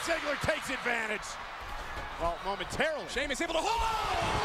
Ziggler takes advantage. Well, momentarily. Sheamus able to hold on.